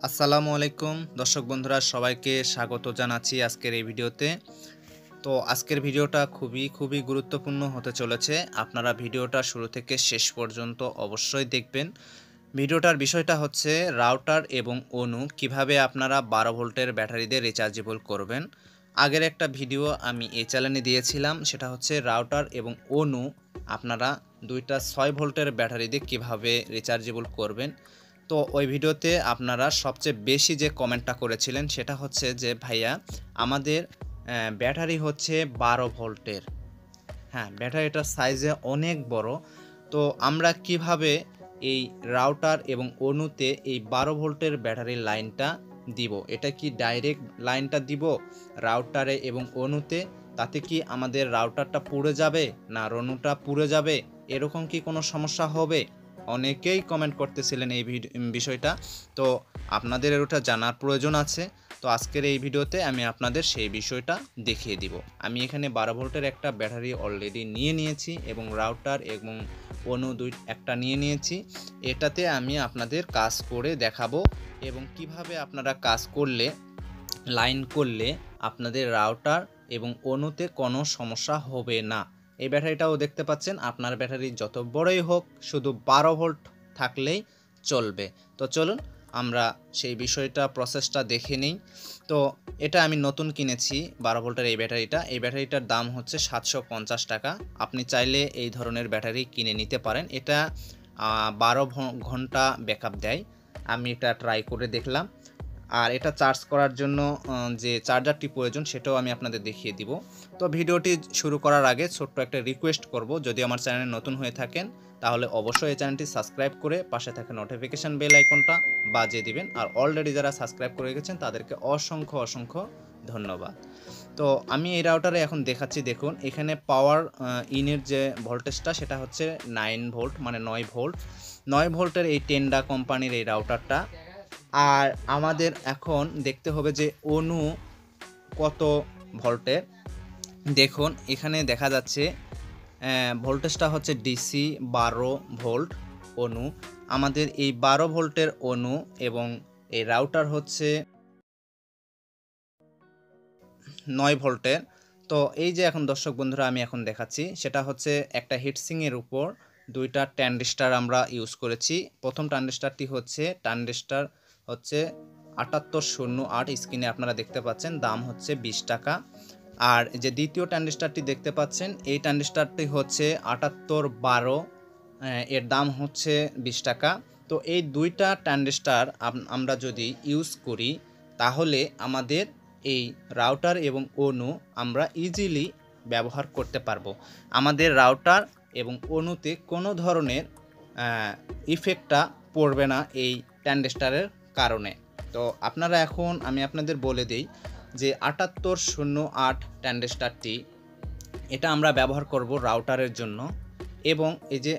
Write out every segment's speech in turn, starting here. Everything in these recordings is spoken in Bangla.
আসসালামু আলাইকুম দর্শক বন্ধুরা, সবাইকে স্বাগত জানাচ্ছি আজকের এই ভিডিওতে। তো আজকের ভিডিওটা খুবই গুরুত্বপূর্ণ হতে চলেছে। আপনারা ভিডিওটা শুরু থেকে শেষ পর্যন্ত অবশ্যই দেখবেন। ভিডিওটার বিষয়টা হচ্ছে রাউটার এবং অনু কিভাবে আপনারা 12 ভোল্টের ব্যাটারি দিয়ে রিচার্জেবল করবেন। আগের একটা ভিডিও আমি এই চ্যানেলে দিয়েছিলাম, সেটা হচ্ছে রাউটার এবং অনু আপনারা দুইটা 6 ভোল্টের ব্যাটারি দিয়ে কীভাবে রিচার্জেবল করবেন। তো ওই ভিডিওতে আপনারা সবচেয়ে বেশি যে কমেন্টটা করেছিলেন সেটা হচ্ছে যে ভাইয়া আমাদের ব্যাটারি হচ্ছে 12 ভোল্টের। হ্যাঁ, ব্যাটারিটার সাইজে অনেক বড়। তো আমরা কিভাবে এই রাউটার এবং অনুতে এই 12 ভোল্টের ব্যাটারির লাইনটা দিব? এটা কি ডাইরেক্ট লাইনটা দিব রাউটারে এবং অনুতে? তাতে কি আমাদের রাউটারটা পুড়ে যাবে না অনুটা পুড়ে যাবে? এরকম কি কোনো সমস্যা হবে? অনেকেই কমেন্ট করতেছিলেন এই বিষয়টা। তো আপনাদের ওটা জানার প্রয়োজন আছে। তো আজকের এই ভিডিওতে আমি আপনাদের সেই বিষয়টা দেখিয়ে দিব। আমি এখানে 12 ভোল্টের একটা ব্যাটারি অলরেডি নিয়ে নিয়েছি এবং রাউটার এবং অনু একটা নিয়ে নিয়েছি। এটাতে আমি আপনাদের কাজ করে দেখাবো এবং কিভাবে আপনারা কাজ করলে লাইন করলে আপনাদের রাউটার এবং অনুতে কোনো সমস্যা হবে না। এই ব্যাটারিটাও দেখতে পাচ্ছেন, আপনার ব্যাটারি যত বড়ই হোক শুধু 12 ভোল্ট থাকলেই চলবে। তো চলুন আমরা সেই বিষয়টা প্রসেসটা দেখে নিই। তো এটা আমি নতুন কিনেছি 12 ভোল্টের এই ব্যাটারিটা। এই ব্যাটারিটার দাম হচ্ছে 750 টাকা। আপনি চাইলে এই ধরনের ব্যাটারি কিনে নিতে পারেন। এটা 12 ঘন্টা ব্যাকআপ দেয়। আমি এটা ট্রাই করে দেখলাম। আর এটা চার্জ করার জন্য যে চার্জারটি প্রয়োজন সেটাও আমি আপনাদের দেখিয়ে দিব। তো ভিডিওটি শুরু করার আগে ছোট্ট একটা রিকোয়েস্ট করব, যদি আমার চ্যানেলে নতুন হয়ে থাকেন তাহলে অবশ্যই এই চ্যানেলটি সাবস্ক্রাইব করে পাশে থাকা নোটিফিকেশান বেল আইকনটা বাজিয়ে দিবেন। আর অলরেডি যারা সাবস্ক্রাইব করে রেখেছেন তাদেরকে অসংখ্য ধন্যবাদ। তো আমি এই রাউটারে এখন দেখাচ্ছি, দেখুন এখানে পাওয়ার ইনের যে ভোল্টেজটা সেটা হচ্ছে 9 ভোল্ট, মানে 9 ভোল্ট। 9 ভোল্টের এই টেন্ডা কোম্পানির এই রাউটারটা। আর আমাদের এখন দেখতে হবে যে অনু কত ভোল্টের। দেখুন এখানে দেখা যাচ্ছে ভোল্টেজটা হচ্ছে ডিসি 12 ভোল্ট অনু। আমাদের এই 12 ভোল্টের অনু এবং এই রাউটার হচ্ছে 9 ভোল্টের। তো এই যে এখন দর্শক বন্ধুরা আমি এখন দেখাচ্ছি, সেটা হচ্ছে একটা হিটসিংয়ের উপর দুইটা ট্রানজিস্টর আমরা ইউজ করেছি। প্রথম ট্রানজিস্টরটি হচ্ছে 7808, স্ক্রিনে আপনারা দেখতে পাচ্ছেন, দাম হচ্ছে 20 টাকা। আর যে দ্বিতীয় ট্রানজিস্টরটি দেখতে পাচ্ছেন এই ট্রানজিস্টরটি হচ্ছে 7812, এর দাম হচ্ছে 20 টাকা। তো এই দুইটা ট্রানজিস্টর আমরা যদি ইউজ করি তাহলে আমাদের এই রাউটার এবং অনু আমরা ইজিলি ব্যবহার করতে পারবো। আমাদের রাউটার এবং অনুতে কোনো ধরনের ইফেক্টটা পড়বে না এই ট্রানজিস্টরের কারণে। তো আপনারা এখন আমি আপনাদের বলে দিই যে 7808 ট্রানজিস্টরটি এটা আমরা ব্যবহার করব রাউটারের জন্য, এবং এই যে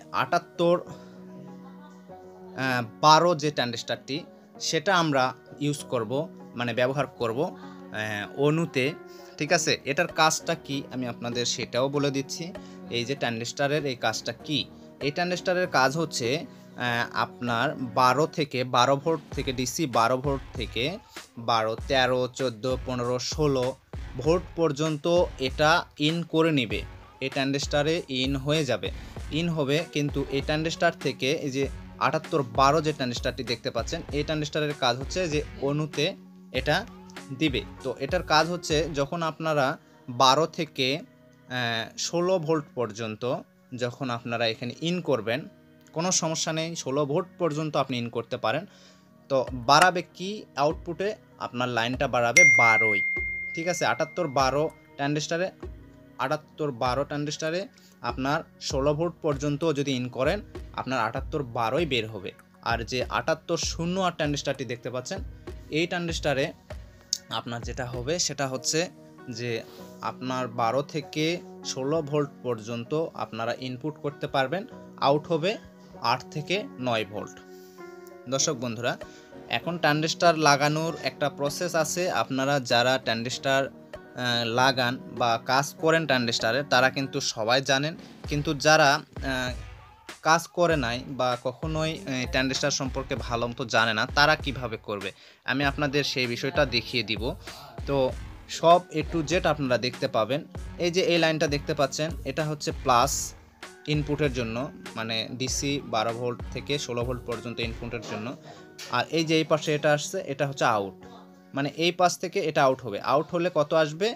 7812 যে ট্রানজিস্টরটি সেটা আমরা ইউজ করব, মানে ব্যবহার করব অনুতে। ঠিক আছে, এটার কাজটা কি আমি আপনাদের সেটাও বলে দিচ্ছি। এই যে ট্রানজিস্টরের এই কাজটা কি, এই ট্রানজিস্টরের কাজ হচ্ছে আপনার 12 ভোল্ট থেকে ডিসি 12 ভোল্ট থেকে 12, 13, 14, 15, 16 ভোল্ট পর্যন্ত এটা ইন করে নেবে। এই ট্রানজিস্টরে ইন হয়ে যাবে, ইন হবে। কিন্তু এই ট্রানজিস্টর থেকে এই যে 7812 যে ট্রানজিস্টরটি দেখতে পাচ্ছেন এই ট্রানজিস্টরের কাজ হচ্ছে যে অনুতে এটা দিবে। তো এটার কাজ হচ্ছে যখন আপনারা 12 থেকে 16 ভোল্ট পর্যন্ত যখন আপনারা এখানে ইন করবেন, কোনো সমস্যা নেই, 16 ভোল্ট পর্যন্ত আপনি ইন করতে পারেন। তো বাড়াবে কি আউটপুটে আপনার লাইনটা বাড়াবে 12। ঠিক আছে, 7812 ট্রানজিস্টরে 7812 ট্রানজিস্টরে আপনার 16 ভোল্ট পর্যন্ত যদি ইন করেন আপনার 7812 বের হবে। আর যে 7808 ট্রানজিস্টরটি দেখতে পাচ্ছেন এই ট্রানজিস্টরে আপনার যেটা হবে সেটা হচ্ছে যে আপনার 12 থেকে 16 ভোল্ট পর্যন্ত আপনারা ইনপুট করতে পারবেন, আউট হবে 8 থেকে 9 ভোল্ট। দর্শক বন্ধুরা, এখন ট্রানজিস্টর লাগানোর একটা প্রসেস আছে। আপনারা যারা ট্রানজিস্টর লাগান বা কাজ করেন ট্রানজিস্টরে তারা কিন্তু সবাই জানেন, কিন্তু যারা কাজ করে নাই বা কখনোই ট্রানজিস্টর সম্পর্কে ভালো মতো জানে না, তারা কিভাবে করবে আমি আপনাদের সেই বিষয়টা দেখিয়ে দিব। তো সব A to Z আপনারা দেখতে পাবেন। এই যে এই লাইনটা দেখতে পাচ্ছেন, এটা হচ্ছে প্লাস ইনপুটের জন্য, মানে ডিসি 12 ভোল্ট থেকে 16 ভোল্ট পর্যন্ত ইনপুটের জন্য। আর এই যে এই পাশে এটা আসছে, এটা হচ্ছে আউট, মানে এই পাশ থেকে এটা আউট হবে। আউট হলে কত আসবে,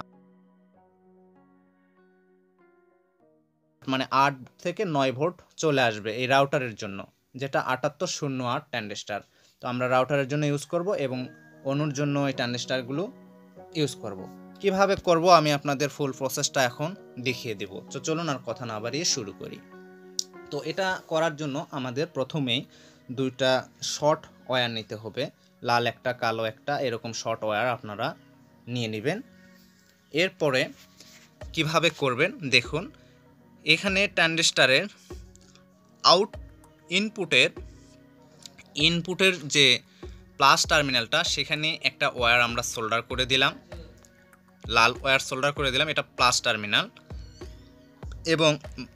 মানে 8 থেকে 9 ভোল্ট চলে আসবে এই রাউটারের জন্য, যেটা 7808 ট্রানজিস্টর। তো আমরা রাউটারের জন্য ইউজ করব এবং অনুর জন্য এই ট্রানজিস্টরগুলো ইউজ করব। কিভাবে করব আমি আপনাদের ফুল প্রসেসটা এখন দেখিয়ে দেব। তো চলুন আর কথা না বাড়িয়ে শুরু করি। তো এটা করার জন্য আমাদের প্রথমেই দুইটা শর্ট ওয়্যার নিতে হবে, লাল একটা কালো একটা, এরকম শর্ট ওয়্যার আপনারা নিয়ে নেবেন। এরপরে কিভাবে করবেন দেখুন, এখানে ট্রানজিস্টরের আউট ইনপুটের যে প্লাস টার্মিনালটা, সেখানে একটা ওয়্যার আমরা সোল্ডার করে দিলাম, লাল ওয়্যার সোল্ডার করে দিলাম, এটা প্লাস টার্মিনাল। এবং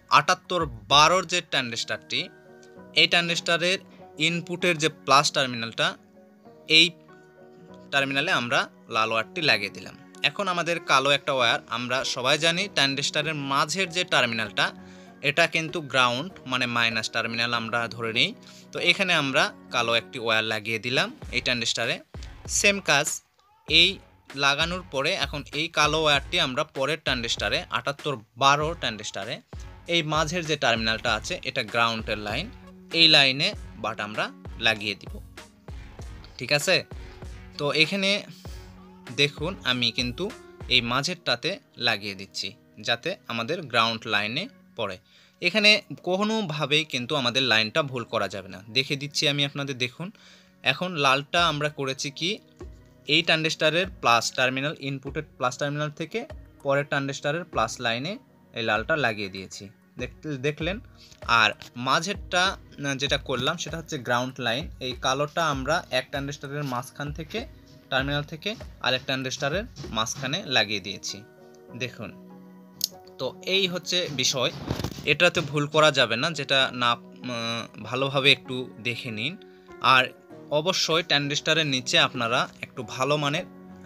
7812 যে ট্রানজিস্টরটি, এই ট্রানজিস্টরের ইনপুটের যে প্লাস টার্মিনালটা, এই টার্মিনালে আমরা লাল ওয়্যারটি লাগিয়ে দিলাম। এখন আমাদের কালো একটা ওয়্যার, আমরা সবাই জানি ট্রানজিস্টরের মাঝের যে টার্মিনালটা, এটা কিন্তু গ্রাউন্ড, মানে মাইনাস টার্মিনাল আমরা ধরে নিই। তো এখানে আমরা কালো একটি ওয়্যার লাগিয়ে দিলাম এই ট্রানজিস্টরে। সেম কাজ, এই লাগানোর পরে এখন এই কালো ওয়্যারটি আমরা পরের ট্রানজিস্টরে 7812 ট্রানজিস্টরে এই মাঝের যে টার্মিনালটা আছে, এটা গ্রাউন্ডের লাইন, এই লাইনে বাট আমরা লাগিয়ে দিব। ঠিক আছে, তো এখানে দেখুন আমি কিন্তু এই মাঝেরটাতে লাগিয়ে দিচ্ছি যাতে আমাদের গ্রাউন্ড লাইনে পড়ে। এখানে কোনোভাবেই কিন্তু আমাদের লাইনটা ভুল করা যাবে না, দেখে দিচ্ছি আমি আপনাদের। দেখুন এখন লালটা আমরা করেছি কি, এই ট্রানজিস্টরের প্লাস টার্মিনাল, ইনপুটের প্লাস টার্মিনাল থেকে পরের ট্রানজিস্টরের প্লাস লাইনে এই লালটা লাগিয়ে দিয়েছি, দেখলেন। আর মাঝেরটা যেটা করলাম সেটা হচ্ছে গ্রাউন্ড লাইন, এই কালোটা আমরা এক ট্রানজিস্টরের মাঝখান থেকে, টার্মিনাল থেকে আরেক ট্রানজিস্টরের মাঝখানে লাগিয়ে দিয়েছি, দেখুন। তো এই হচ্ছে বিষয়, এটাতে ভুল করা যাবে না, যেটা না ভালোভাবে একটু দেখে নিন। আর অবশ্যই ট্রানজিস্টরের নিচে আপনারা একটু ভালো মানের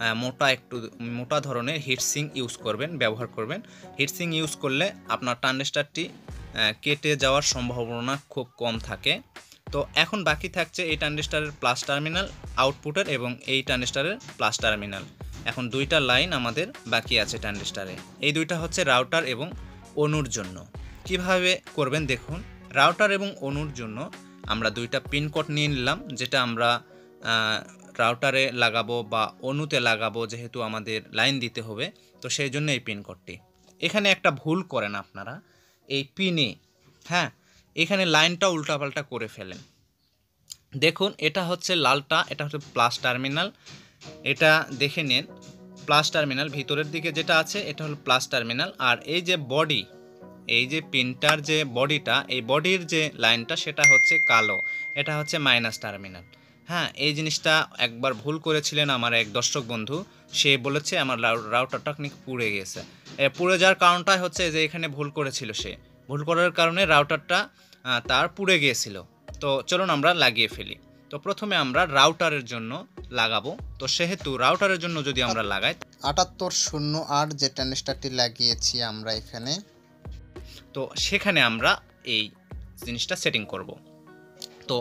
মোটা ধরনের হিটসিং ব্যবহার করবেন। হিটসিং ইউজ করলে আপনার ট্রানজিস্টরটি কেটে যাওয়ার সম্ভাবনা খুব কম থাকে। তো এখন বাকি থাকছে এই ট্রানজিস্টরের প্লাস টার্মিনাল আউটপুটের এবং এই ট্রানজিস্টরের প্লাস টার্মিনাল। এখন দুইটা লাইন আমাদের বাকি আছে ট্রানজিস্টরে, এই দুইটা হচ্ছে রাউটার এবং অনুর জন্য। কিভাবে করবেন দেখুন, রাউটার এবং অনুর জন্য আমরা দুইটা পিন কোড নিয়ে নিলাম, যেটা আমরা রাউটারে লাগাবো বা অনুতে লাগাবো, যেহেতু আমাদের লাইন দিতে হবে, তো সেই জন্য এই পিন কোডটি। এখানে একটা ভুল করেন আপনারা, এই পিনে, হ্যাঁ, এখানে লাইনটা উল্টাপাল্টা করে ফেলেন। দেখুন এটা হচ্ছে লালটা, এটা হচ্ছে প্লাস টার্মিনাল, এটা দেখে নেন প্লাস টার্মিনাল, ভিতরের দিকে যেটা আছে এটা হলো প্লাস টার্মিনাল। আর এই যে বডি, এই যে পিনটার যে বডিটা, এই বডির যে লাইনটা সেটা হচ্ছে কালো, এটা হচ্ছে মাইনাস টার্মিনাল। হ্যাঁ, এই জিনিসটা একবার ভুল করেছিলেন আমার এক দর্শক বন্ধু, সে বলেছে আমার রাউটারটা নাকি পুড়ে গেছে। পুড়ে যাওয়ার কারণটাই হচ্ছে যে এখানে ভুল করেছিল, সে ভুল করার কারণে রাউটারটা তার পুড়ে গিয়েছিল। তো চলুন আমরা লাগিয়ে ফেলি। তো প্রথমে আমরা রাউটারের জন্য লাগাবো, তো সেহেতু রাউটারের জন্য যদি আমরা লাগাই 7808 যে ট্রানজিস্টরটি লাগিয়েছি আমরা এখানে, তো সেখানে আমরা এই জিনিসটা সেটিং করব। তো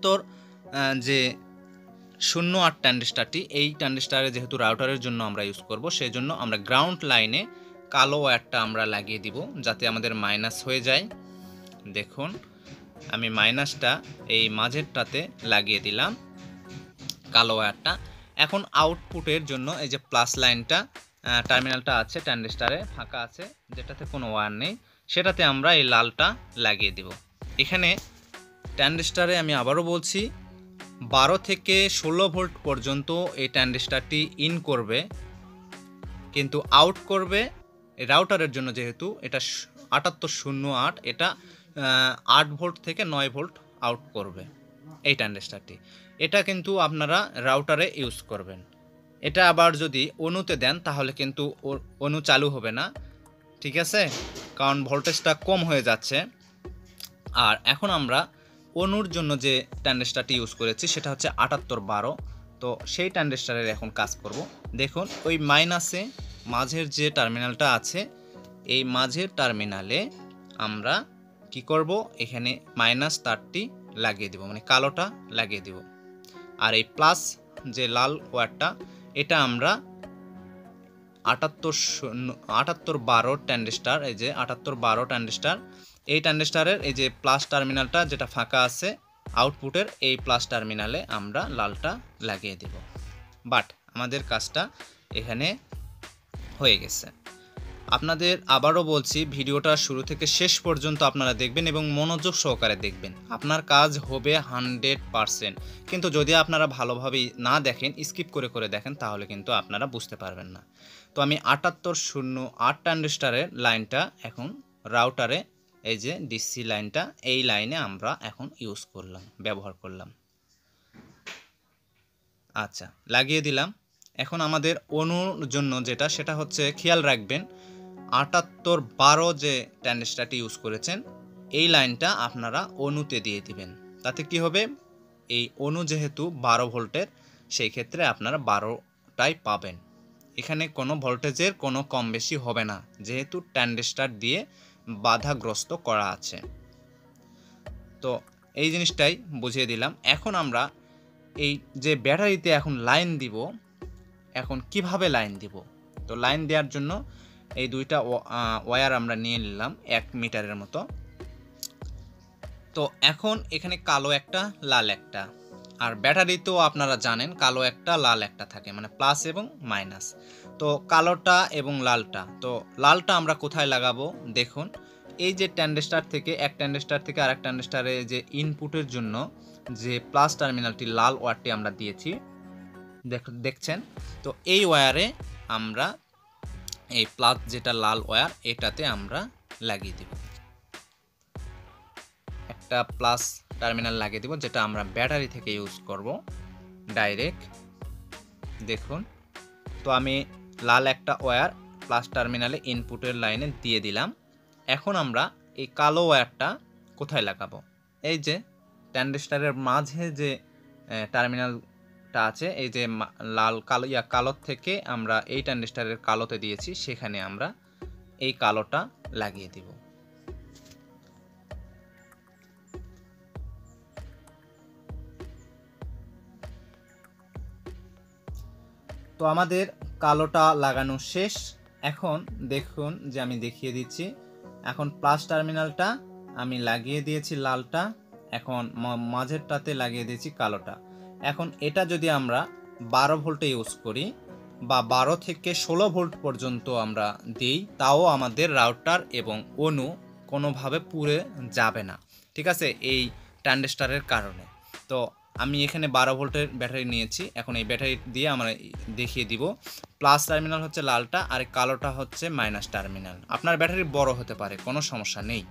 7808 ট্রানজিস্টরটি, এই ট্রানজিস্টরে যেহেতু রাউটারের জন্য আমরা ইউজ করব, সেই জন্য আমরা গ্রাউন্ড লাইনে কালো ওয়্যারটা আমরা লাগিয়ে দিব যাতে আমাদের মাইনাস হয়ে যায়। দেখুন আমি মাইনাসটা এই মাঝেরটাতে লাগিয়ে দিলাম কালো ওয়্যারটা। এখন আউটপুটের জন্য এই যে প্লাস লাইনটা, টার্মিনালটা আছে ট্রানজিস্টরে ফাঁকা আছে, যেটাতে কোনো ওয়্যার নেই, সেটাতে আমরা এই লালটা লাগিয়ে দিব। এখানে ট্রানজিস্টরে আমি আবারও বলছি 12 থেকে 16 ভোল্ট পর্যন্ত এই ট্রানজিস্টরটি ইন করবে, কিন্তু আউট করবে রাউটারের জন্য, যেহেতু এটা 7808, এটা 8 ভোল্ট থেকে 9 ভোল্ট আউট করবে এই ট্রানজিস্টরটি। এটা কিন্তু আপনারা রাউটারে ইউজ করবেন। এটা আবার যদি অনুতে দেন তাহলে কিন্তু অনু চালু হবে না, ঠিক আছে, কারণ ভোল্টেজটা কম হয়ে যাচ্ছে। আর এখন আমরা অনুর জন্য যে ট্রানজিস্টারটি ইউজ করেছি সেটা হচ্ছে 7812। তো সেই ট্রানজিস্টারের এখন কাজ করব। দেখুন ওই মাইনাসে মাঝের যে টার্মিনালটা আছে এই মাঝের টার্মিনালে আমরা কি করব, এখানে মাইনাস তারটি লাগিয়ে দেব, মানে কালোটা লাগিয়ে দেব। আর এই প্লাস যে লাল ওয়্যারটা এটা আমরা 7812 ট্রানজিস্টার, এই যে 7812 ট্রানজিস্টার, এই ট্রানজিস্টারের এই যে প্লাস টার্মিনালটা যেটা ফাঁকা আছে আউটপুটের এই প্লাস টার্মিনালে আমরা লালটা লাগিয়ে দেব। বাট আমাদের কাজটা এখানে হয়ে গেছে। আপনাদের আবারও বলছি, ভিডিওটা শুরু থেকে শেষ পর্যন্ত আপনারা দেখবেন এবং মনোযোগ সহকারে দেখবেন, আপনার কাজ হবে 100%। কিন্তু যদি আপনারা ভালোভাবে না দেখেন, স্কিপ করে করে দেখেন, তাহলে কিন্তু আপনারা বুঝতে পারবেন না। তো আমি 7808 ট্রানজিস্টারের লাইনটা এখন রাউটারে, এই যে ডিসি লাইনটা, এই লাইনে আমরা এখন ইউজ করলাম, ব্যবহার করলাম। আচ্ছা, লাগিয়ে দিলাম। এখন আমাদের অনুর জন্য যেটা, সেটা হচ্ছে খেয়াল রাখবেন 7812 যে ট্রানজিস্টারটি ইউজ করেছেন এই লাইনটা আপনারা অনুতে দিয়ে দিবেন। তাতে কি হবে, এই অনু যেহেতু 12 ভোল্টের, সেই ক্ষেত্রে আপনারা 12টাই পাবেন। এখানে কোনো ভোল্টেজের কোনো কম বেশি হবে না, যেহেতু ট্রানজিস্টার দিয়ে বাধাগ্রস্ত করা আছে। তো এই জিনিসটাই বুঝিয়ে দিলাম। এখন আমরা এই যে ব্যাটারিতে এখন লাইন দিব, এখন কিভাবে লাইন দিব। তো লাইন দেওয়ার জন্য এই দুইটা ওয়্যার আমরা নিয়ে নিলাম 1 মিটারের মতো। তো এখন এখানে কালো একটা লাল একটা, আর ব্যাটারি তো আপনারা জানেন কালো একটা লাল একটা থাকে, মানে প্লাস এবং মাইনাস। তো কালোটা এবং লালটা, তো লালটা আমরা কোথায় লাগাবো দেখুন, এই যে ট্রানজিস্টার থেকে এক ট্রানজিস্টার থেকে আরেক ট্রানজিস্টারে যে ইনপুটের জন্য যে প্লাস টার্মিনালটি লাল ওয়্যারটি আমরা দিয়েছি দেখছেন। তো এই ওয়্যারে আমরা এই প্লাস যেটা লাল ওয়্যার এটাতে আমরা লাগিয়ে দিব, একটা প্লাস টার্মিনাল লাগিয়ে দিব, যেটা আমরা ব্যাটারি থেকে ইউজ করব ডাইরেক্ট। দেখুন, তো আমি লাল একটা ওয়্যার প্লাস টার্মিনালে ইনপুটের লাইনে দিয়ে দিলাম। এখন আমরা এই কালো ওয়্যারটা কোথায় লাগাবো, এই যে ট্রানজিস্টারের মাঝে যে টার্মিনালটা আছে, এই যে লাল কালো থেকে আমরা এই ট্রানজিস্টারের কালোতে দিয়েছি, সেখানে আমরা এই কালোটা লাগিয়ে দিব। তো আমাদের কালোটা লাগানো শেষ। এখন দেখুন যে আমি দেখিয়ে দিচ্ছি, এখন প্লাস টার্মিনালটা আমি লাগিয়ে দিয়েছি লালটা, এখন মাঝেরটাতে লাগিয়ে দিয়েছি কালোটা। এখন এটা যদি আমরা 12 ভোল্টে ইউজ করি বা 12 থেকে 16 ভোল্ট পর্যন্ত আমরা দিই, তাও আমাদের রাউটার এবং অনু কোনোভাবে পুড়ে যাবে না, ঠিক আছে, এই ট্রানজিস্টারের কারণে। তো আমি এখানে 12 ভোল্টের ব্যাটারি নিয়েছি, এখন এই ব্যাটারি দিয়ে আমরা দেখিয়ে দিব। প্লাস টার্মিনাল হচ্ছে লালটা, আর কালোটা হচ্ছে মাইনাস টার্মিনাল। আপনার ব্যাটারি বড় হতে পারে, কোনো সমস্যা নেই।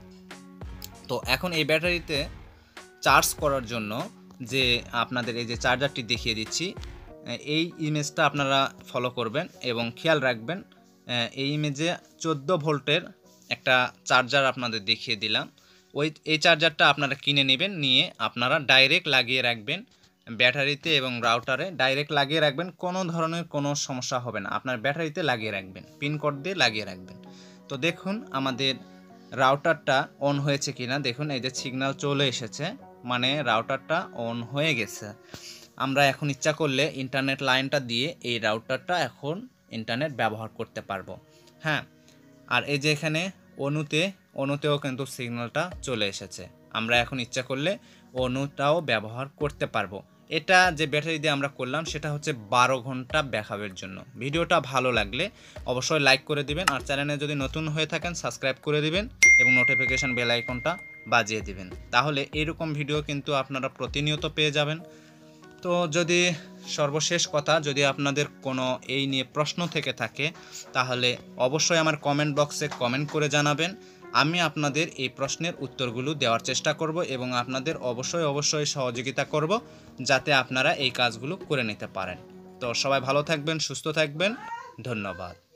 তো এখন এই ব্যাটারিতে চার্জ করার জন্য যে আপনাদের এই যে চার্জারটি দেখিয়ে দিচ্ছি, এই ইমেজটা আপনারা ফলো করবেন এবং খেয়াল রাখবেন। এই ইমেজে 14 ভোল্টের একটা চার্জার আপনাদের দেখিয়ে দিলাম। এই চার্জারটা আপনারা কিনে নেবেন, নিয়ে আপনারা ডাইরেক্ট লাগিয়ে রাখবেন ব্যাটারিতে এবং রাউটারে, ডাইরেক্ট লাগিয়ে রাখবেন, কোনো ধরনের কোনো সমস্যা হবে না। আপনার ব্যাটারিতে লাগিয়ে রাখবেন, পিন কোড দিয়ে লাগিয়ে রাখবেন। তো দেখুন আমাদের রাউটারটা অন হয়েছে কিনা, দেখুন এই যে সিগন্যাল চলে এসেছে, মানে রাউটারটা অন হয়ে গেছে। আমরা এখন ইচ্ছা করলে ইন্টারনেট লাইনটা দিয়ে এই রাউটারটা এখন ইন্টারনেট ব্যবহার করতে পারবো। হ্যাঁ, আর এই যে এখানে অনুতেও কিন্তু সিগন্যালটা চলে এসেছে, আমরা এখন ইচ্ছা করলে অনুটাও ব্যবহার করতে পারবো। এটা যে ব্যাটারি দিয়ে আমরা করলাম সেটা হচ্ছে 12 ঘন্টা ব্যাকআপের জন্য। ভিডিওটা ভালো লাগলে অবশ্যই লাইক করে দিবেন, আর চ্যানেলে যদি নতুন হয়ে থাকেন সাবস্ক্রাইব করে দিবেন এবং নোটিফিকেশন বেল আইকনটা বাজিয়ে দিবেন, তাহলে এরকম ভিডিও কিন্তু আপনারা প্রতিনিয়ত পেয়ে যাবেন। তো যদি সর্বশেষ কথা, যদি আপনাদের কোনো এই নিয়ে প্রশ্ন থেকে থাকে তাহলে অবশ্যই আমার কমেন্ট বক্সে কমেন্ট করে জানাবেন। আমি আপনাদের এই প্রশ্নের উত্তরগুলো দেওয়ার চেষ্টা করব এবং আপনাদের অবশ্যই সহযোগিতা করব, যাতে আপনারা এই কাজগুলো করে নিতে পারেন। তো সবাই ভালো থাকবেন, সুস্থ থাকবেন, ধন্যবাদ।